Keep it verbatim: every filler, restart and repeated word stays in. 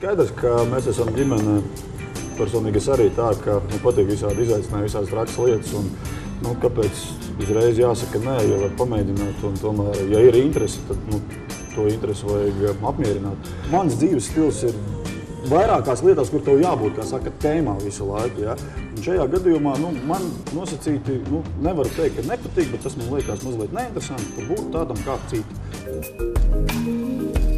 Skaidrs, ka mēs esam ģimene. Personīgi es arī tā, ka man patīk visādi izaicinājumi, visādas trakas lietas. Un, nu, kāpēc uzreiz jāsaka nē, ja var pamēģināt. Un tomēr, ja ir interese, tad nu, to interesi vajag apmierināt. Mans dzīves stils ir vairākās lietās, kur tev jābūt, kā saka, tēmā visu laiku. Ja? Un šajā gadījumā nu, man nosacīti, nu, nevaru teikt, ka nepatīk, bet tas man liekas mazliet neinteresanti, ka būt tādam kā citi.